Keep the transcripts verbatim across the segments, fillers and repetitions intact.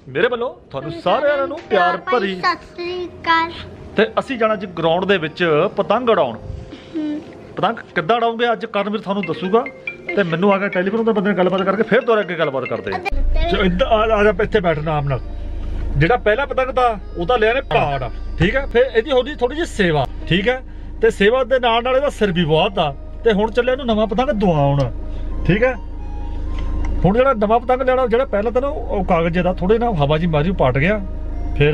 ਮੇਰੇ ਵੱਲੋਂ ਤੁਹਾਨੂੰ ਸਾਰਿਆਂ ਨੂੰ ਪਿਆਰ ਭਰੀ ਸਤਿ ਸ੍ਰੀ ਅਕਾਲ। ਤੇ ਅਸੀਂ ਜਾਣਾ ਜੀ ਗਰਾਊਂਡ ਦੇ ਵਿੱਚ ਪਤੰਗ ਉਡਾਉਣ। ਪਤੰਗ ਕਿੱਦਾਂ ਉਡਾਉਂਗੇ ਅੱਜ ਕਰਨਵੀਰ ਤੁਹਾਨੂੰ ਦੱਸੂਗਾ। ਤੇ ਮੈਨੂੰ ਆ ਕੇ ਟੈਲੀਫੋਨ ਤੇ ਬੰਦੇ ਨਾਲ ਗੱਲਬਾਤ ਕਰਕੇ ਫਿਰ ਦੁਬਾਰਾ ਅੱਗੇ ਗੱਲਬਾਤ ਕਰਦੇ ਆ। ਇੱਦਾਂ ਆ ਜਾ ਇੱਥੇ ਬੈਠ ਆਰਾਮ ਨਾਲ। ਜਿਹੜਾ ਪਹਿਲਾ ਪਤੰਗ ਦਾ ਉਹ ਤਾਂ ਲਿਆ ਨੇ ਪਾੜ, ਠੀਕ ਹੈ। ਫਿਰ ਇਹਦੀ ਹੋਣੀ ਥੋੜੀ ਜਿਹੀ ਸੇਵਾ, ਠੀਕ ਹੈ। ਤੇ ਸੇਵਾ ਦੇ ਨਾਲ ਨਾਲ ਇਹਦਾ ਸਿਰ ਵੀ ਬਹੁਤ ਆ। ਤੇ ਹੁਣ ਚੱਲਿਆ ਇਹਨੂੰ ਨਵਾਂ ਪਤੰਗ ਦਵਾਉਣ, ਠੀਕ ਹੈ। ਹੁਣ ਜਿਹੜਾ ਨਵਾਂ ਪਤੰਗ ਲੈਣਾ, ਜਿਹੜਾ ਪਹਿਲਾਂ ਤਾਂ ਨਾ ਉਹ ਕਾਗਜ਼ ਦਾ ਥੋੜੇ ਨਾ ਹਵਾ ਜੀ ਮਾਰੀ ਪਾਟ ਗਿਆ। ਫਿਰ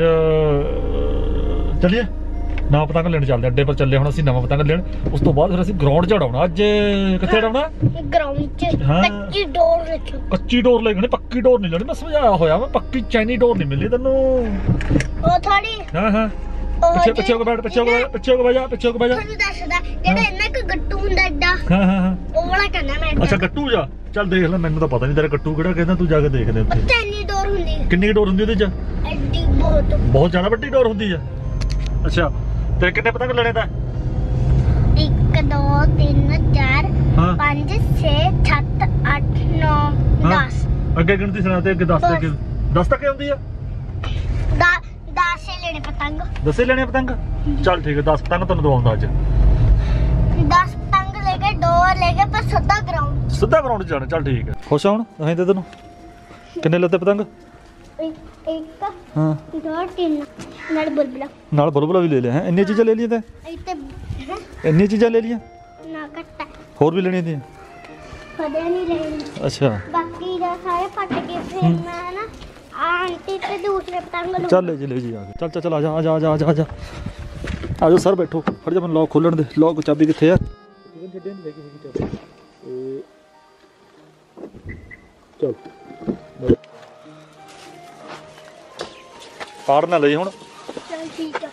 ਚੱਲੀਏ ਨਵਾਂ ਪਤੰਗ ਲੈਣ ਚੱਲਦੇ, ਅੱਡੇ ਪਰ ਚੱਲੇ ਹੁਣ ਅਸੀਂ ਨਵਾਂ ਪਤੰਗ ਲੈਣ। ਉਸ ਤੋਂ ਬਾਅਦ ਫਿਰ ਅਸੀਂ ਗਰਾਊਂਡ 'ਚ ਉਡਾਉਣਾ। ਅੱਜ ਕਿੱਥੇ ਉਡਾਉਣਾ? ਗਰਾਊਂਡ 'ਚ। ਕੱਚੀ ਡੋਰ ਰੱਖੋ। ਕੱਚੀ ਡੋਰ ਲੈਣੀ, ਪੱਕੀ ਡੋਰ ਨਹੀਂ ਲੈਣੀ। ਮੈਂ ਸਮਝਾਇਆ ਹੋਇਆ ਵਾ, ਪੱਕੀ ਚੈਨੀ ਡੋਰ ਨਹੀਂ ਮਿਲੀ ਤੈਨੂੰ। ਉਹ ਥੋੜੀ ਹਾਂ ਹਾਂ ਪਿੱਛੇ ਪਿੱਛੇ ਕੋ ਬੈਠ, ਪਿੱਛੇ ਕੋ ਬੈਠ, ਪਿੱਛੇ ਕੋ ਬੈਠ, ਪਿੱਛੇ ਕੋ ਬੈਠ। ਤੁਹਾਨੂੰ ਦੱਸਦਾ ਜਿਹੜਾ ਇਹਨਾਂ ਕੋ ਗੱਟੂ ਹੁੰਦਾ ਐਡਾ। ਹਾਂ ਹਾਂ ਹਾਂ ਉਹ ਵਾਲਾ ਕਹਿੰਦਾ ਮੈਂ। ਅੱਛਾ ਗੱਟੂ ਜਾ, ਚੱਲ ਦੇਖ ਲੈ। ਮੈਨੂੰ ਤਾਂ ਪਤਾ ਨਹੀਂ ਤੇਰਾ ਗੱਟੂ ਕਿਹੜਾ ਕਹਿੰਦਾ, ਤੂੰ ਜਾ ਕੇ ਦੇਖ ਲੈ ਉੱਥੇ। ਚੈਨੀ ਡੋਰ ਹੁੰਦੀ ਹੈ। ਕਿੰਨੀ ਡੋਰ ਹੁੰਦੀ ਉਹਦੇ 'ਚ? ਐਡੀ ਬਹੁਤ ਬਹੁਤ ਜ਼ਿਆਦਾ ਵੱਡੀ ਡੋਰ ਹੁੰਦੀ ਆ। ਅੱਛਾ ਤੇ ਕਿੰਨੇ ਪਤੰਗ ਲੈਣੇ ਤਾਂ? ਇੱਕ ਦੋ ਤਿੰਨ ਚਾਰ ਹਾਂ ਪੰਜ ਛੇ ਸੱਤ ਅੱਠ ਨੌ ਦਸ। ਅੱਗੇ ਗਿਣਤੀ ਸੁਣਾ ਤੇ ਅੱਗੇ ਦਸ ਤੱਕ। ਦਸ ਤੱਕ ਆਉਂਦੀ ਆ? ਦਸ ਲੈਣੇ ਪਤੰਗ। ਦਸੇ ਲੈਣੇ ਪਤੰਗ? ਚੱਲ ਠੀਕ ਹੈ, ਦਸ ਪਤੰਗ ਤੁਹਾਨੂੰ ਦਵਾਉਂਦਾ ਅੱਜ। ਦਸ ਪਤੰਗ ਲੈ ਕੇ ਡੋਰ ਲੈ ਕੇ ਪਰ ਸਿੱਧਾ ਗਰਾਊਂਡ ਸਿੱਧਾ ਗਰਾਊਂਡ 'ਚ ਜਾਣਾ। ਚੱਲ ਠੀਕ ਹੈ। ਖੁਸ਼ ਆ ਹੁਣ ਅਸੀਂ ਤੇ ਤੈਨੂੰ? ਕਿੰਨੇ ਲੱਤੇ ਪਤੰਗ? ਇੱਕ ਹਾਂ ਦੋ ਤਿੰਨ ਨਾਲ ਬੁਲਬੁਲਾ ਨਾਲ ਬੁਲਬੁਲਾ ਵੀ ਲੈ ਲਿਆ ਹੈ। ਇੰਨੀਆਂ ਚੀਜ਼ਾਂ ਲੈ ਲਈਆਂ ਤੇ ਇੱਥੇ ਇੰਨੀਆਂ ਚੀਜ਼ਾਂ ਲੈ ਲਈਆਂ? ਨਾ ਕੱਟਾ ਹੋਰ ਵੀ ਲੈਣੀਆਂ ਤੀਆਂ? ਕਦੇ ਨਹੀਂ ਲੈਣੀ। ਅੱਛਾ ਬਾਕੀ ਦਾ ਸਾਰੇ ਫਟ ਗਏ। ਫਿਰ ਮੈਂ ਨਾ ਆਂਟੀ ਤੇ ਦੂਸਰੇ ਪਤੰਗ ਲੂ। ਚੱਲ ਲੈ ਜੀ ਲੈ ਜੀ ਆ ਕੇ। ਚੱਲ ਚੱਲ ਆ ਜਾ ਆ ਜਾ ਆ ਜਾ ਆ ਜਾ ਆ ਜਾ ਆ ਜਾ ਸਰ ਬੈਠੋ। ਫੜ ਜਾ ਮੈਨੂੰ ਲੌਕ ਖੋਲਣ ਦੇ। ਲੌਕ ਚਾਬੀ ਕਿੱਥੇ ਆ? ਛੱਡਿਆ ਨਹੀਂ ਹੈਗੀ ਚਾਬੀ। ਚੱਲ ਪਾੜ ਨਾ ਲਈ ਹੁਣ। ਚੱਲ ਠੀਕ ਆ।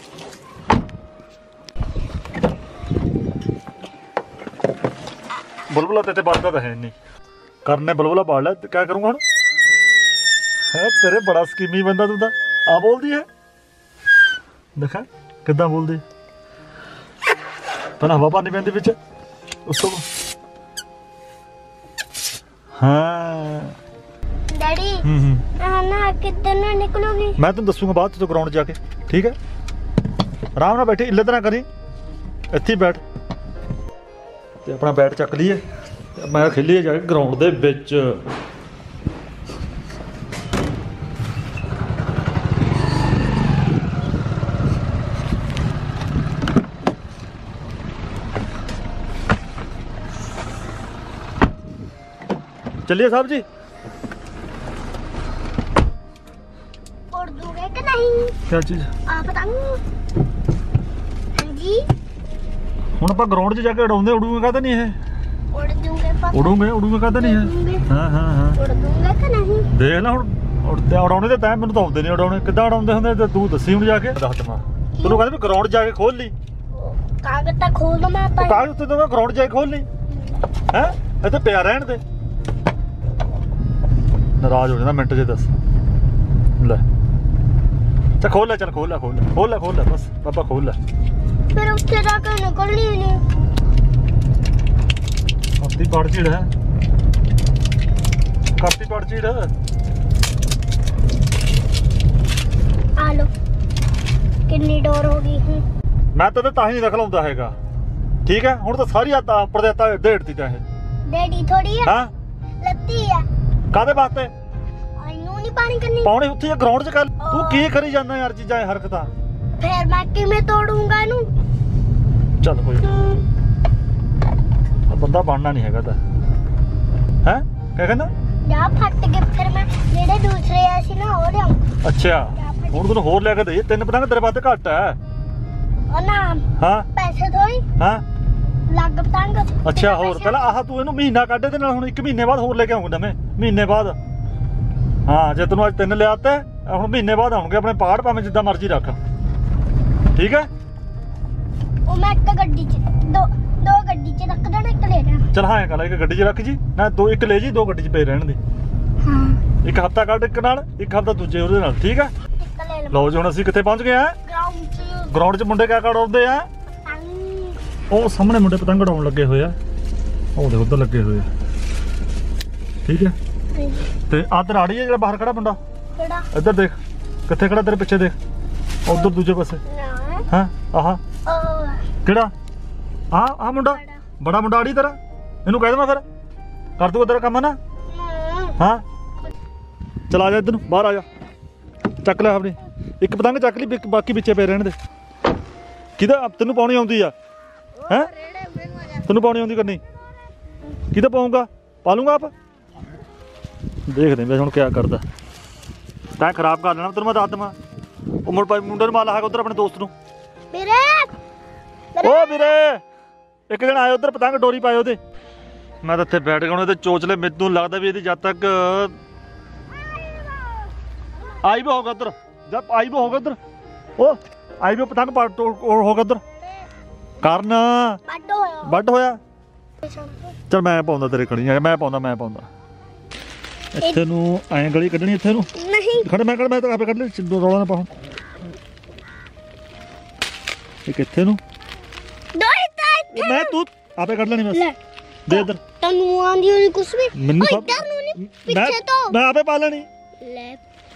ਬੁਲਬੁਲਾ ਤੇ ਤੇ ਬਾਲਦਾ ਤਾਂ ਹੈ ਨਹੀਂ। ਕਰਨੇ ਬੁਲਬੁਲਾ ਬਾੜ ਲੈ। ਕਿਆ ਕਰੂੰਗਾ ਹੁਣ? ਹੈ ਤੇਰੇ ਬੜਾ ਸਕੀਮੀ ਬੰਦਾ ਤੂੰ ਤਾਂ। ਆ ਬੋਲਦੀ ਹੈ, ਦੇਖਾ ਕਿੱਦਾਂ ਬੋਲਦੀ। ਪਹਿਲਾਂ ਹਵਾ ਪਾਣੀ ਪੈਂਦੀ ਵਿੱਚ, ਉਸ ਤੋਂ ਹਾਂ ਡੈਡੀ ਹੂੰ ਹੂੰ ਆ ਨਾ ਕਿੱਧਰ ਨੂੰ ਨਿਕਲੂਗੀ? ਮੈਂ ਤੈਨੂੰ ਦੱਸੂਗਾ ਬਾਅਦ ਚ, ਤੂੰ ਗਰਾਊਂਡ ਜਾ ਕੇ, ਠੀਕ ਹੈ। ਆਰਾਮ ਨਾਲ ਬੈਠੀ, ਇੱਲੇ ਤਰ੍ਹਾਂ ਕਰੀ, ਇੱਥੇ ਹੀ ਬੈਠ ਤੇ ਆਪਣਾ ਬੈਟ ਚੱਕ ਲਈਏ। ਮੈਂ ਖੇਲੀਏ ਜਾ ਕੇ ਗਰਾਊਂਡ ਦੇ ਵਿੱਚ। ਚੱਲੀਏ ਸਾਹਿਬ ਜੀ। ਉੜ ਦੂਗੇ ਕਿ ਨਹੀਂ? ਕਿਆ ਚੀਜ਼? ਆ ਪਤੰਗ। ਹਾਂਜੀ ਹੁਣ ਆਪਾਂ ਗਰਾਊਂਡ 'ਚ ਜਾ ਕੇ ਉਡਾਉਂਦੇ, ਉਡੂਗੇ ਕਾਹਤੇ ਨਹੀਂ ਇਹ? ਉੜ ਦੂਗੇ ਪਤੰਗ। ਉਡੂਗੇ ਉਡੂਗੇ ਕਾਹਤੇ ਨਹੀਂ ਇਹ? ਹਾਂ ਹਾਂ ਹਾਂ ਉੜ ਦੂਗੇ ਕਿ ਨਹੀਂ? ਦੇਖ ਲੈ ਹੁਣ ਉਡਦੇ ਉਡਾਉਣੇ ਦੇ ਟਾਈਮ ਮੈਨੂੰ ਤਾਂ ਆਉਂਦੇ ਨਹੀਂ ਉਡਾਉਣੇ। ਕਿੱਦਾਂ ਉਡਾਉਂਦੇ ਹੁੰਦੇ ਤੇ ਤੂੰ ਦੱਸੀ ਹੁਣ ਜਾ ਕੇ। ਦੱਸ ਦਮਾ ਤੈਨੂੰ ਕਹਿੰਦੇ ਵੀ ਗਰਾਊਂਡ ਜਾ ਕੇ ਖੋਲ ਲਈ। ਕਾਗਜ਼ ਤਾਂ ਖੋਲ ਦੋ। ਮੈਂ ਤਾਂ ਕਾਗਜ਼ ਉੱਤੇ ਤਾਂ ਗਰਾਊਂਡ ਜਾ ਕੇ ਖੋਲ ਲਈ ਹੈ। ਇੱਥੇ ਪਿਆ ਰਹਿਣ ਦੇ। ਨਾਰਾਜ਼ ਹੋ ਜਾਂਦਾ ਮਿੰਟ 'ਚ। ਦੱਸ ਲੈ ਚੱਲ ਖੋਲ ਲੈ, ਚੱਲ ਖੋਲ ਲੈ ਖੋਲ ਲੈ ਖੋਲ ਲੈ ਖੋਲ ਲੈ ਬਸ ਬਾਬਾ ਖੋਲ ਲੈ। ਫਿਰ ਉੱਥੇ ਜਾ ਕੇ ਨਿਕਲਣੀ ਨਹੀਂ। ਕਰਤੀ ਪੜ ਚੀੜ ਹੈ, ਕਰਤੀ ਪੜ ਚੀੜ। ਆ ਲੋ ਕਿੰਨੀ ਡੋਰ ਹੋ ਗਈ। ਮੈਂ ਤਾਂ ਤਾਂ ਹੀ ਨਹੀਂ ਦਖਲ ਆਉਂਦਾ ਹੈਗਾ, ਠੀਕ ਹੈ। ਹੁਣ ਤਾਂ ਸਾਰੀ ਆਤਾ ਉੱਪਰ ਦੇ ਆਤਾ ਡੇਢਤੀ ਤਾਂ ਇਹ। ਡੈਡੀ ਥੋੜੀ ਆ ਹਾਂ ਲੱਤੀ ਆ। ਕਾਹਦੇ ਵਾਸਤੇ? ਇਹਨੂੰ ਨਹੀਂ ਪਾਣੀ ਕਰਨੀ। ਪਾਉਣੇ ਉੱਥੇ ਗਰਾਊਂਡ 'ਚ ਕਰ। ਤੂੰ ਕੀ ਕਰੀ ਜਾਂਦਾ ਯਾਰ ਚੀਜ਼ਾਂ ਹਰਕਤਾਂ। ਫਿਰ ਮੈਂ ਕਿਵੇਂ ਤੋੜੂੰਗਾ ਇਹਨੂੰ? ਚੱਲ ਕੋਈ ਬੰਦਾ ਬਣਨਾ ਨਹੀਂ ਹੈਗਾ ਤਾਂ ਹੈ। ਕਿਆ ਕਹਿੰਦਾ? ਜਾ ਫਟ ਗਏ। ਫਿਰ ਮੈਂ ਜਿਹੜੇ ਦੂਸਰੇ ਆ ਸੀ ਨਾ ਉਹ ਲਿਆਉਂ। ਅੱਛਾ ਹੁਣ ਤੈਨੂੰ ਹੋਰ ਲੈ ਕੇ ਦੇਈਏ। ਤਿੰਨ ਪਤੰਗ ਤੇਰੇ ਵਾਸਤੇ ਘੱਟ ਹੈ। ਉਹ ਨਾ ਹਾਂ ਪੈਸੇ ਥੋੜੀ ਹਾਂ ਲੱਗ ਪਤੰਗ। ਅੱਛਾ ਹੋਰ ਪਹਿਲਾਂ ਆਹ ਤੂੰ ਇਹਨੂੰ ਮਹੀਨਾ ਕੱਢ ਦੇ ਨਾਲ। ਹੁਣ ਇੱਕ ਮਹੀਨੇ ਬਾਅਦ ਹੋਰ ਲੈ ਕੇ ਆਉਂਗਾ ਨਵੇਂ, ਮਹੀਨੇ ਬਾਅਦ। ਹਾਂ ਜੇ ਤੈਨੂੰ ਅੱਜ ਤਿੰਨ ਲਿਆ ਤੇ ਹੁਣ ਮਹੀਨੇ ਬਾਅਦ ਆਉਣਗੇ ਆਪਣੇ ਪਾੜ, ਭਾਵੇਂ ਜਿੱਦਾਂ ਮਰਜ਼ੀ ਰੱਖ, ਠੀਕ ਹੈ। ਉਹ ਮੈਂ ਇੱਕ ਗੱਡੀ 'ਚ ਦੋ ਦੋ ਗੱਡੀ 'ਚ ਰੱਖ ਦੇਣਾ, ਇੱਕ ਲੈ ਜਾਣਾ। ਚਲ ਹਾਂ ਗੱਲ ਇੱਕ ਗੱਡੀ 'ਚ ਰੱਖ ਜੀ ਨਾ, ਦੋ ਇੱਕ ਲੈ ਜੀ, ਦੋ ਗੱਡੀ 'ਚ ਪਏ ਰਹਿਣ ਦੇ। ਹਾਂ ਇੱਕ ਹਫਤਾ ਕੱਢ ਇੱਕ ਨਾਲ, ਇੱਕ ਹਫਤਾ ਦੂਜੇ ਉਹਦੇ ਨਾਲ, ਠੀਕ ਹੈ। ਇੱਕ ਲੈ ਲਓ। ਲਓ ਜੀ ਹੁਣ ਅਸੀਂ ਕਿੱਥੇ ਪਹੁੰਚ ਗਏ ਆ? ਗਰਾਊਂਡ 'ਚ। ਗਰਾਊਂਡ 'ਚ ਮੁੰਡੇ ਕਿਆ ਉਡਾਉਂਦੇ ਆ? ਉਹ ਸਾਹਮਣੇ ਮੁੰਡੇ ਪਤੰਗ ਉਡਾਉਣ ਲੱਗੇ ਹੋਏ ਆ। ਉਹ ਦੇ ਉੱਧਰ ਲੱਗੇ ਹੋਏ ਆ, ਠੀਕ ਹੈ। ਤੇ ਆਹ ਦਰਾੜੀ ਹੈ ਜਿਹੜਾ ਬਾਹਰ ਖੜਾ ਮੁੰਡਾ, ਕਿਹੜਾ ਇੱਧਰ ਦੇਖ ਕਿੱਥੇ ਖੜਾ, ਤੇਰੇ ਪਿੱਛੇ ਦੇਖ, ਉਧਰ ਦੂਜੇ ਪਾਸੇ। ਨਾ ਹਾਂ ਆਹ ਉਹ ਕਿਹੜਾ? ਆ ਆ ਮੁੰਡਾ ਬੜਾ ਮੁੰਡਾ ਆੜੀ ਤੇਰਾ, ਇਹਨੂੰ ਕਹਿ ਦੇਵਾਂ ਫਿਰ ਕਰ ਦੂਗਾ ਤੇਰਾ ਕੰਮ ਨਾ। ਹਾਂ ਚਲ ਆ ਜਾ ਇੱਧਰ ਨੂੰ, ਬਾਹਰ ਆ ਜਾ, ਚੱਕ ਲੈ ਆਪਣੀ ਇੱਕ ਪਤੰਗ ਚੱਕ ਲਈ, ਬਿਕ- ਬਾਕੀ ਵਿੱਚੇ ਪਏ ਰਹਿਣ ਦੇ। ਕਿਹਦਾ ਤੈਨੂੰ ਪਾਉਣੀ ਆਉਂਦੀ ਆ? ਹੈ ਤੈਨੂੰ ਪਾਉਣੀ ਆਉਂਦੀ ਕਰਨੀ? ਕਿਹਦਾ ਪਾਉਂਗਾ? ਪਾ ਲੂੰਗਾ ਆਪ। ਦੇਖਦੇ ਮੈਂ ਹੁਣ ਕਿਆ ਕਰਦਾ। ਤੈਂ ਖਰਾਬ ਕਰ ਲੈਣਾ, ਤੈਨੂੰ ਮੈਂ ਦੱਸ ਦੇਵਾਂ। ਉਹ ਮੁੰਡਾ ਮੁੰਡੇ ਨੂੰ ਮਾਲਾ ਹੈਗਾ ਉਧਰ ਆਪਣੇ ਦੋਸਤ ਨੂੰ। ਵੀਰੇ ਓ ਵੀਰੇ ਇੱਕ ਜਣਾ ਆਇਆ ਉਧਰ, ਪਤੰਗ ਡੋਰੀ ਪਾਏ ਉਹਦੇ। ਮੈਂ ਤਾਂ ਇੱਥੇ ਬੈਠ ਗਿਆ ਹੁਣ, ਇਹਦੇ ਚੋਚਲੇ ਮੈਨੂੰ ਲੱਗਦਾ ਵੀ ਇਹਦੀ ਜਦ ਤੱਕ ਆਈ ਵੀ ਹੋਗਾ ਉਧਰ, ਜਦ ਆਈ ਵੀ ਹੋਗਾ ਉਧਰ, ਉਹ ਆਈ ਵੀ ਪਤੰਗ ਪਾ ਹੋਗਾ ਉਧਰ ਕਰਨ ਵੱਡ ਹੋਇਆ ਵੱਡ ਹੋਇਆ। ਚਲ ਮੈਂ ਪਾਉਂਦਾ ਤੇਰੇ ਕਣੀ, ਮੈਂ ਪਾਉਂਦਾ ਮੈਂ ਪਾਉਂਦਾ ਇੱਥੇ ਨੂੰ ਐਂ ਗਲੀ ਕੱਢਣੀ ਇੱਥੇ ਨੂੰ। ਨਹੀਂ ਖੜ ਮੈਂ ਕੱਢ, ਮੈਂ ਤਾਂ ਆਪੇ ਕੱਢ ਲੈ, ਰੌਲਾ ਨਾ ਪਾਉਂ। ਇੱਕ ਇੱਥੇ ਨੂੰ ਦੋ ਇੱਥੇ ਮੈਂ ਤੂੰ ਆਪੇ ਕੱਢ ਲੈਣੀ ਬਸ। ਲੈ ਦੇ ਇੱਧਰ ਤੈਨੂੰ ਆਂਦੀ ਹੋਣੀ ਕੁਛ ਵੀ। ਮੈਨੂੰ ਓਏ ਸਭ- ਇੱਧਰ ਨੂੰ ਨਹੀਂ ਮੈਂ ਪਿੱਛੇ ਤੋਂ ਮੈਂ ਆਪੇ ਪਾ ਲੈਣੀ। ਲੈ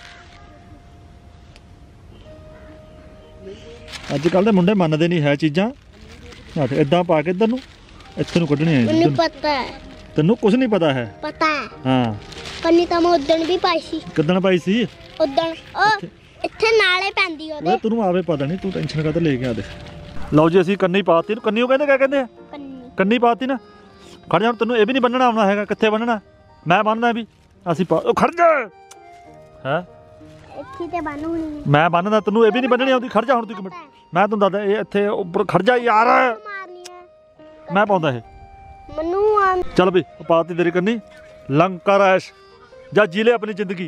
ਅੱਜ ਕੱਲ ਦੇ ਮੁੰਡੇ ਮੰਨਦੇ ਨਹੀਂ ਹੈ ਚੀਜ਼ਾਂ। ਆਹ ਇਦਾਂ ਪਾ ਕੇ ਇੱਧਰ ਨੂੰ ਇੱਥੇ ਨੂੰ ਕੱਢਣੀ ਹੈ। ਮੈਨੂੰ ਪਤਾ ਹੈ ਤੈਨੂੰ ਕੁਝ ਨਹੀਂ ਪਤਾ ਹੈ। ਪਤਾ ਹੈ ਹਾਂ ਕੰਨੀ ਤਾਂ ਮੈਂ ਉਦਣ ਵੀ ਪਾਈ ਸੀ। ਕਿੱਦਣ ਪਾਈ ਸੀ? ਉਦਣ ਉਹ ਇੱਥੇ ਨਾਲੇ ਪੈਂਦੀ ਉਹਦੇ ਓਏ ਤੈਨੂੰ ਆਵੇ ਪਤਾ ਨਹੀਂ, ਤੂੰ ਟੈਨਸ਼ਨ ਕਾਹਤੇ ਲੈ ਕੇ ਆ ਦੇ। ਲਓ ਜੀ ਅਸੀਂ ਕੰਨੀ ਪਾਤੀ ਨੂੰ। ਕੰਨੀ ਉਹ ਕਹਿੰਦੇ ਕਿਆ ਕਹਿੰਦੇ ਆ? ਕੰਨੀ ਕੰਨੀ ਪਾਤੀ ਨਾ। ਖੜ ਜਾ, ਤੈਨੂੰ ਇਹ ਵੀ ਨਹੀਂ ਬੰਨਣਾ ਆਉਣਾ ਹੈਗਾ। ਕਿੱਥੇ ਬੰਨਣਾ? ਮੈਂ ਬੰਨਣਾ ਵੀ। ਅਸੀਂ ਪਾ ਉਹ ਖੜ ਜਾ ਹੈ। ਇੱਥੇ ਤੇ ਬੰਨ ਹੋਣੀ ਮੈਂ ਬੰਨਦਾ, ਤੈਨੂੰ ਇਹ ਵੀ ਨਹੀਂ ਬੰਨਣੀ ਆਉਂਦੀ। ਖੜ ਜਾ ਹੁਣ ਤੂੰ ਇੱਕ ਮਿੰਟ, ਮੈਂ ਤੁਹਾਨੂੰ ਦੱਸਦਾ। ਇਹ ਇੱਥੇ ਉੱਪਰ ਖੜ ਜਾ ਯਾਰ, ਮਾਰਨੀ ਹੈ ਮੈਂ ਪਾਉਂਦਾ ਇਹ। ਮੈਨੂੰ ਆਂ ਚੱਲ ਬਈ ਪਾਤੀ ਤੇਰੀ ਕੰਨੀ। ਲੰਕਾ ਰੈਸ਼ ਜਾਂ ਜੀ ਲੈ ਆਪਣੀ ਜ਼ਿੰਦਗੀ।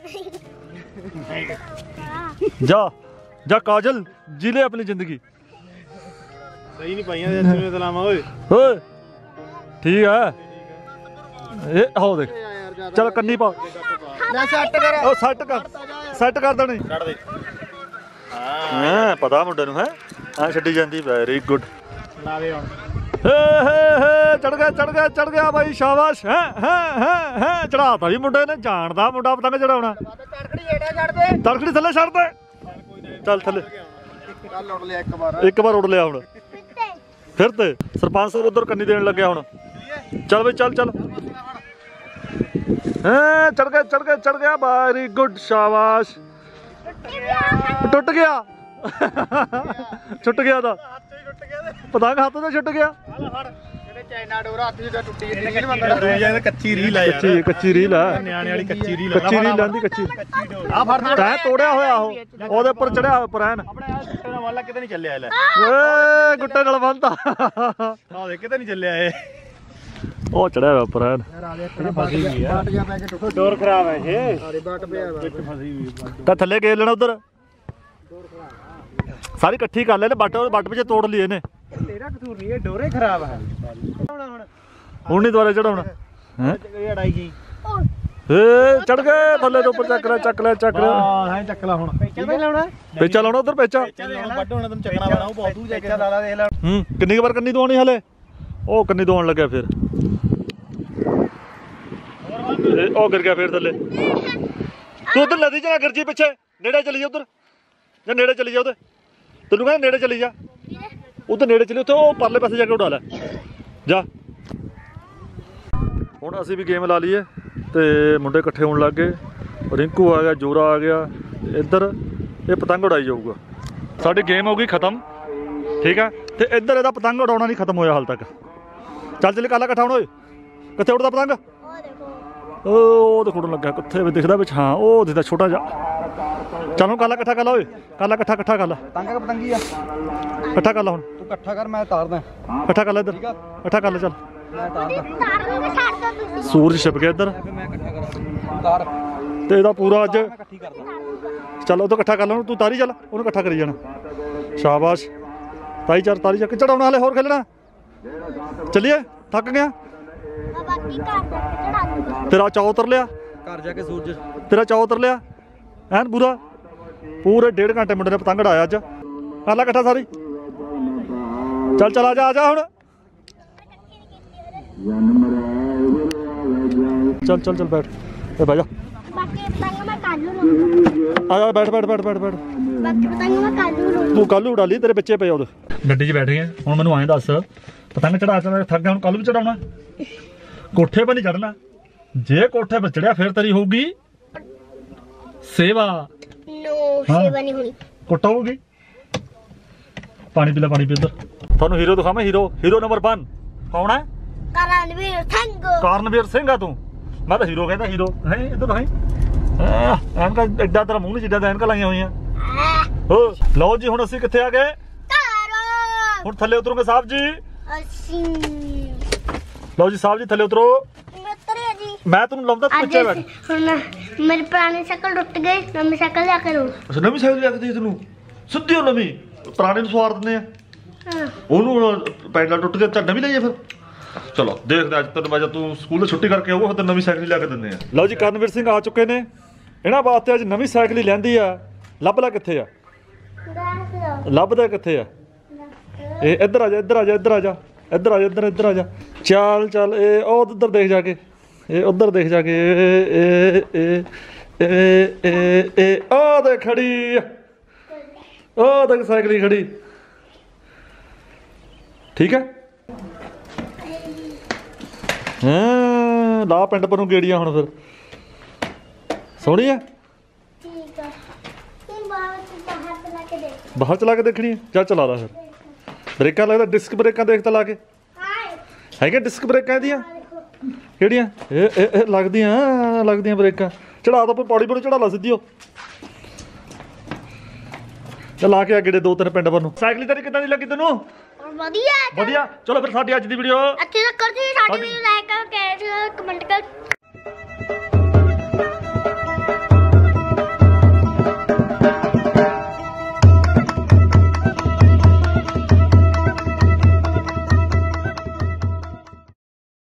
ਜਾ ਜਾ ਕਾਜਲ, ਜੀ ਲੈ ਆਪਣੀ ਜ਼ਿੰਦਗੀ। ਸਹੀ ਨਹੀਂ ਪਾਈਆਂ ਤੇ ਅੱਛੇ ਸਲਾਮਾ ਓਏ। ਓਏ ਠੀਕ ਹੈ ਇਹ ਹੋ ਦੇਖ। ਚੱਲ ਕੰਨੀ ਪਾ, ਲੈ ਸੈੱਟ ਕਰ। ਉਹ ਸੈੱਟ ਕਰ, ਸੈੱਟ ਕਰ ਦੇਣੀ। ਛੱਡ ਦੇ। ਹਾਂ ਪਤਾ ਮੁੰਡੇ ਨੂੰ ਹੈ। ਹਾਂ ਛੱਡੀ ਜਾਂਦੀ। Very good. ਲਾ ਦੇ ਹੁਣ। ਹੇ ਹੇ ਹੇ ਚੜ ਗਿਆ ਚੜ ਗਿਆ ਚੜ ਗਿਆ ਬਾਈ, ਸ਼ਾਬਾਸ਼। ਹੈ ਹੈ ਹੈ ਹੈ ਚੜਾਤਾ ਵੀ ਮੁੰਡੇ ਨੇ, ਜਾਣਦਾ ਮੁੰਡਾ ਪਤੰਗ ਚੜਾਉਣਾ। ਤੜਕੜੀ ਏਡਾ ਛੱਡ ਦੇ। ਤੜਕੜੀ ਥੱਲੇ ਛੱਡ ਦੇ। ਚੱਲ ਥੱਲੇ ਚੱਲ ਉੱਡ ਲਿਆ ਇੱਕ ਵਾਰ। ਇੱਕ ਵਾਰ ਉੱਡ ਲਿਆ ਹੁਣ ਫਿਰ ਤੇ ਸਰਪੰਚ ਸਾਹਿਬ ਉਧਰ ਕੰਨੀ ਦੇਣ ਲੱਗਿਆ ਹੁਣ। ਚੱਲ ਬਈ ਚੱਲ ਚੱਲ। ਹਾਂ ਚੜ ਗਿਆ ਚੜ ਗਿਆ ਚੜ ਗਿਆ। ਵੈਰੀ ਗੁੱਡ ਸ਼ਾਬਾਸ਼। ਟੁੱਟ ਗਿਆ ਛੁੱਟ ਗਿਆ ਦਾ ਪਤੰਗ ਹੱਥ ਤੋਂ ਛੁੱਟ ਗਿਆ। ਚਾਈਨਾ ਡੋਰ ਹੱਥ ਜਿਹੜਾ ਟੁੱਟੀ ਜਾਂਦੀ ਨਹੀਂ ਬੰਦਾ। ਕੱਚੀ ਰੀਲ ਆ ਯਾਰ। ਕੱਚੀ ਕੱਚੀ ਰੀਲ ਆ। ਨਿਆਣੇ ਵਾਲੀ ਕੱਚੀ ਰੀਲ। ਕੱਚੀ ਰੀਲ ਲਾਂਦੀ ਕੱਚੀ। ਆ ਫੜ ਫੜ। ਤੈਂ ਤੋੜਿਆ ਹੋਇਆ ਉਹ, ਉਹਦੇ ਉੱਪਰ ਚੜਿਆ ਹੋਇਆ ਪ੍ਰੈਨ। ਆਪਣੇ ਆ ਗੁੱਟੇ ਨਾਲ ਵਾਲਾ ਕਿਤੇ ਨਹੀਂ ਚੱਲਿਆ ਇਹ ਲੈ। ਓਏ ਗੁੱਟੇ ਨਾਲ ਬੰਨਤਾ। ਆ ਦੇ ਕਿਤੇ ਨਹੀਂ ਚੱਲਿਆ ਇਹ। ਉਹ ਚੜਿਆ ਹੋਇਆ ਪ੍ਰੈਨ। ਫਸੀ ਗਈ ਆ। ਬਾਟ ਗਿਆ ਪੈ ਕੇ ਟੁੱਟ। ਡੋਰ ਖਰਾਬ ਹੈ ਇਹ। ਅਰੇ ਬਾਟ ਪਿਆ ਵਿੱਚ ਫਸੀ ਹੋਈ। ਤਾਂ ਥੱਲੇ ਗੇਰ ਲੈਣਾ ਉਧਰ। ਸਾਰੀ ਇਕੱਠੀ ਕਰ ਲੈ, ਬੱਟ ਬੱਟ ਵਿੱਚ ਤੋੜ ਲਈ ਇਹਨੇ। ਤੇਰਾ ਕਸੂਰ ਨਹੀਂ, ਇਹ ਡੋਰੇ ਖਰਾਬ ਹੈ। ਹੁਣ ਹੁਣ ਨਹੀਂ ਦੁਬਾਰਾ ਚੜਾਉਣਾ ਹੈ। ਇਹ ਅੜਾਈ ਗਈ। ਏ ਚੜ ਗਏ ਥੱਲੇ ਤੋਂ ਉੱਪਰ। ਚੱਕ ਲੈ ਚੱਕ ਲੈ ਚੱਕ ਲੈ। ਹਾਂ ਹਾਂ ਚੱਕ ਲੈ ਹੁਣ। ਪੇਚਾ ਤਾਂ ਲਾਉਣਾ। ਪੇਚਾ ਲਾਉਣਾ ਉਧਰ ਪੇਚਾ। ਵੱਡ ਹੋਣਾ ਤੈਨੂੰ ਚੱਕਣਾ ਪੈਣਾ। ਉਹ ਬਹੁਤ ਦੂਰ ਜਾ ਕੇ ਲਾ ਲਾ ਦੇਖ ਲੈ। ਹੂੰ ਕਿੰਨੀ ਕੁ ਵਾਰ ਕੰਨੀ ਦਵਾਉਣੀ ਹਲੇ? ਉਹ ਕੰਨੀ ਦਵਾਉਣ ਲੱਗਿਆ ਫਿਰ। ਇਹ ਉਹ ਗਿਰ ਗਿਆ ਫਿਰ ਥੱਲੇ। ਤੂੰ ਉਧਰ ਨਦੀ ਚ ਨਾ ਗਿਰ ਜੀ, ਪਿੱਛੇ ਨੇੜੇ ਚਲੀ ਜਾ ਉਧਰ। ਜਾਂ ਨੇੜੇ ਚਲੀ ਜਾ ਉਹਦੇ। ਤੈਨੂੰ ਕਹਿੰਦਾ ਨੇੜੇ ਚਲੀ ਜਾ, ਉਧਰ ਨੇੜੇ ਚਲੀ। ਉੱਥੇ ਉਹ ਪਰਲੇ ਪਾਸੇ ਜਾ ਕੇ ਉਡਾ ਲੈ ਜਾ। ਹੁਣ ਅਸੀਂ ਵੀ ਗੇਮ ਲਾ ਲਈਏ ਤੇ ਮੁੰਡੇ ਇਕੱਠੇ ਹੋਣ ਲੱਗ ਗਏ। ਰਿੰਕੂ ਆ ਗਿਆ, ਜੋਰਾ ਆ ਗਿਆ। ਇੱਧਰ ਇਹ ਪਤੰਗ ਉਡਾਈ ਜਾਊਗਾ। ਸਾਡੀ ਗੇਮ ਹੋ ਗਈ ਖਤਮ, ਠੀਕ ਹੈ। ਤੇ ਇੱਧਰ ਇਹਦਾ ਪਤੰਗ ਉਡਾਉਣਾ ਨਹੀਂ ਖਤਮ ਹੋਇਆ ਹਾਲ ਤੱਕ। ਚੱਲ ਚੱਲ ਕਾਲਾ ਇਕੱਠਾ ਹੁਣ। ਓਏ ਕਿੱਥੇ ਉੱਡਦਾ ਪਤੰਗ? ਉਹ ਦੇਖ ਉੱਡਣ ਲੱਗਾ। ਕਿੱਥੇ ਵੀ ਦਿਖਦਾ ਵਿੱਚ? ਹਾਂ ਉਹ ਦਿਖਦਾ ਛੋਟਾ ਜਿਹਾ। ਚੱਲ ਹੁਣ ਕਾਲਾ ਇਕੱਠਾ ਕਰ ਲਾ। ਓਏ ਕਾਲਾ ਇਕੱਠਾ ਇਕੱਠਾ ਕਰ ਲਾ। ਪਤੰਗ ਕਿ ਪਤੰਗੀ ਆ? ਇਕੱਠਾ ਕਰ ਲਾ ਹੁਣ। ਤੂੰ ਇਕੱਠਾ ਕਰ, ਮੈਂ ਤਾਰਦਾ। ਇਕੱਠਾ ਕਰ ਲੈ ਇੱਧਰ, ਇਕੱਠਾ ਕਰ ਲੈ। ਚੱਲ ਮੈਂ ਤਾਰਦਾ। ਤਾਰ ਨੂੰ ਛੱਡ ਦੋ ਤੁਸੀਂ। ਸੂਰਜ ਛਿਪ ਗਿਆ ਇੱਧਰ ਮੈਂ ਇਕੱਠਾ ਕਰਾਂ। ਤਾਰ ਤੇ ਇਹਦਾ ਪੂਰਾ ਅੱਜ। ਮੈਂ ਇਕੱਠੀ ਕਰਦਾ। ਚੱਲ ਉਹ ਤੋਂ ਇਕੱਠਾ ਕਰ ਲਾ। ਤੂੰ ਤਾਰੀ ਚੱਲ, ਉਹਨੂੰ ਇਕੱਠਾ ਕਰੀ ਜਾਣਾ। ਸ਼ਾਬਾਸ਼ ਤਾਈ ਚਾਰ ਤਾਰੀ ਚੱਕ ਚੜਾਉਣਾ। ਹਲੇ ਹੋਰ ਖੇਲਣਾ? ਚੱਲੀਏ ਥੱਕ ਗਿਆ। ਬਾਕੀ ਘਰ ਜਾ ਕੇ ਚੜਾ ਦੂੰਗੀ। ਤੇਰਾ ਚਾਅ ਉਤਰ ਲਿਆ? ਘਰ ਜਾ ਕੇ ਸੂਰਜ ਤੇਰਾ ਚਾਅ ਉਤਰ ਲਿਆ ਐਨ ਪੂਰਾ? ਪੂਰੇ ਡੇਢ ਘੰਟੇ ਮੁੰਡੇ ਨੇ ਪਤੰਗ ਉਡਾਇਆ ਅੱਜ। ਕਰ ਲੈ ਇਕੱਠਾ ਸਾਰੀ। ਚੱਲ ਚੱਲ ਆ ਜਾ ਆ ਜਾ ਹੁਣ। ਚੱਲ ਚੱਲ ਚੱਲ ਬੈਠ ਤੇ ਬਹਿ ਜਾ। ਬਾਕੀ ਪਤੰਗ ਮੈਂ ਕੱਲ ਨੂੰ ਲਊਂਗਾ। ਆ ਜਾ ਬੈਠ ਬੈਠ ਬੈਠ ਬੈਠ ਬੈਠ ਬਾਕੀ ਪਤੰਗ ਮੈਂ ਕੱਲ ਨੂੰ ਲਊਂਗਾ। ਤੂੰ ਕੱਲ ਉਡਾ ਲਈ ਤੇਰੇ ਬੱਚੇ ਪਏ ਉਹਦੇ ਗੱਡੀ 'ਚ ਬੈਠ ਗਏ ਹੁਣ ਮੈਨੂੰ ਐਂ ਦੱਸ ਪਤੰਗ ਚੜਾ ਚੜਾ ਥੱਕ ਗਿਆ ਹੁਣ ਕੱਲ ਵੀ ਚੜਾਉਣਾ ਕੋਠੇ 'ਤੇ ਨਹੀਂ ਚੜਨਾ ਜੇ ਕੋਠੇ 'ਤੇ ਚੜਿਆ ਫਿਰ ਤੇਰੀ ਹੋਊਗੀ ਸੇਵਾ ਨੋ ਹਾਂ। ਸੇਵਾ ਨਹੀਂ ਹੋਣੀ। ਕੁੱਟ ਹੋਊਗੀ ਪਾਣੀ ਪੀ ਲੈ ਪਾਣੀ ਪੀ ਇੱਧਰ ਤੁਹਾਨੂੰ ਹੀਰੋ ਦਿਖਾਵਾਂ ਹੀਰੋ ਹੀਰੋ ਨੰਬਰ ਇੱਕ ਕੌਣ ਹੈ ਕਰਨਵੀਰ ਸਿੰਘ। ਕਰਨਵੀਰ ਸਿੰਘ ਆ ਤੂੰ ਮੈਂ ਤਾਂ ਹੀਰੋ ਕਹਿੰਦਾ ਹੀਰੋ ਹੈ ਇੱਧਰ ਦਿਖਾਈ ਐਨਕਾ ਐਡਾ ਤੇਰਾ ਮੂੰਹ ਨਹੀਂ ਜਿੱਡਾ ਦਾ ਐਨਕਾ ਲਾਈਆਂ ਹੋਈਆਂ ਹੋ ਲਓ ਜੀ ਹੁਣ ਅਸੀਂ ਕਿੱਥੇ ਆ ਗਏ ਤਾਰੋ ਹੁਣ ਥੱਲੇ ਉਤਰੋਗੇ ਸਾਹਿਬ ਜੀ ਅਸੀਂ ਲਓ ਜੀ ਸਾਹਿਬ ਜੀ ਥੱਲੇ ਉਤਰੋ ਮਿੱਤਰੇ ਜੀ। ਮੈਂ ਤੁਹਾਨੂੰ ਲਾਉਂਦਾ ਤੂੰ ਅੱਜ ਪਿੱਛੇ ਬੈਠ ਅਸੀਂ- ਹੁਣ ਮੇਰੀ ਪੁਰਾਣੀ ਸਾਈਕਲ ਟੁੱਟ ਗਈ ਨਵੀਂ ਸਾਈਕਲ ਲਿਆ ਕੇ ਦਊ। ਅੱਛਾ ਨਵੀਂ ਸਾਈਕਲ ਲਿਆ ਕੇ ਦੇ ਤੈਨੂੰ ਸਿੱਧੀ ਉਹ ਨਵੀਂ ਪੁਰਾਣੇ ਨੂੰ ਸਵਾਰ ਦਿੰਦੇ ਆ ਹਾਂ ਉਹਨੂੰ ਪੈਡਲ ਟੁੱਟ ਗਿਆ ਤਾਂ ਨਵੀਂ ਲਈਏ ਫਿਰ ਚਲੋ ਦੇਖਦੇ ਅੱਜ ਤੈਨੂੰ ਮੈਂ ਜਦ ਤੂੰ ਸਕੂਲ ਤੋਂ ਛੁੱਟੀ ਕਰਕੇ ਆਊਗਾ ਫਿਰ ਤੈਨੂੰ ਨਵੀਂ ਸਾਈਕਲ ਲਿਆ ਕੇ ਦਿੰਦੇ ਆ ਲਓ ਜੀ ਕਰਨਵੀਰ ਸਿੰਘ ਆ ਚੁੱਕੇ ਨੇ ਇਹਨਾਂ ਵਾਸਤੇ ਅੱਜ ਨਵੀਂ ਸਾਈਕਲ ਹੀ ਲੈਂਦੀ ਆ ਲੱਭ ਲੈ ਕਿੱਥੇ ਆ ਦੱਸ ਲੱਭਦਾ ਕਿੱਥੇ ਆ ਇਹ ਇੱਧਰ ਆ ਜਾ ਇੱਧਰ ਆ ਜਾ ਇੱਧਰ ਆ ਜਾ ਇੱਧਰ ਆ ਜਾ ਇੱਧਰ ਇੱਧਰ ਆ ਜਾ ਚੱਲ ਚੱਲ ਇਹ ਉਹ ਉੱਧਰ ਦੇਖ ਜਾ ਕੇ ਇਹ ਉੱਧਰ ਦੇਖ ਜਾ ਕੇ ਇਹ ਇਹ ਇਹ ਇਹ ਇਹ ਇਹ ਉਹ ਦੇਖ ਖੜੀ ਆ। ਉਹ ਦੇਖ ਸਾਈਕਲ ਹੀ ਖੜੀ ਠੀਕ ਹੈ ਹਾਂ ਲਾ ਪਿੰਡ ਪਰ ਨੂੰ ਗੇੜੀਆਂ ਹੁਣ ਫਿਰ ਸੋਹਣੀ ਆ ਠੀਕ ਆ ਤੂੰ ਬਾਹਰ ਤੋਂ ਬਾਹਰ ਤੋਂ ਲਾ ਕੇ ਦੇਖ। ਬਾਹਰ ਚਲਾ ਕੇ ਦੇਖਣੀ ਹੈ ਚੱਲ ਚਲਾ ਲਾ ਫਿਰ ਬ੍ਰੇਕਾਂ ਲੱਗਦਾ ਡਿਸਕ ਬ੍ਰੇਕਾਂ ਦੇਖ ਤਾਂ ਲਾ ਕੇ ਹਾਏ ਹੈਗੇ ਡਿਸਕ ਬ੍ਰੇਕਾਂ ਇਹਦੀਆਂ ਦੇਖੋ ਕਿਹੜੀਆਂ ਇਹ ਇਹ ਇਹ ਲੱਗਦੀਆਂ ਲੱਗਦੀਆਂ ਬ੍ਰੇਕਾਂ ਚੜਾ ਦੋ ਪੌੜੀ ਪਰ ਚੜਾ ਲਾ ਸਿੱਧੀ ਉਹ ਚੱਲ ਲਾ ਕੇ ਆ ਗੇੜੇ ਦੋ ਤਿੰਨ ਪਿੰਡ ਪਰ ਨੂੰ ਸਾਈਕਲ ਤੇਰੀ ਕਿੱਦਾਂ ਦੀ ਲੱਗੀ ਤੈਨੂੰ ਔਰ ਵਧੀਆ ਵਧੀਆ ਚਲੋ ਫਿਰ ਸਾਡੀ ਅੱਜ ਦੀ ਵੀਡੀਓ ਅੱਛੇ ਤਾਂ ਕਰ ਜੀ ਸਾਡੀ ਵੀ ਲਾਈਕ ਕਰ ਕਮੈਂਟ ਕਰ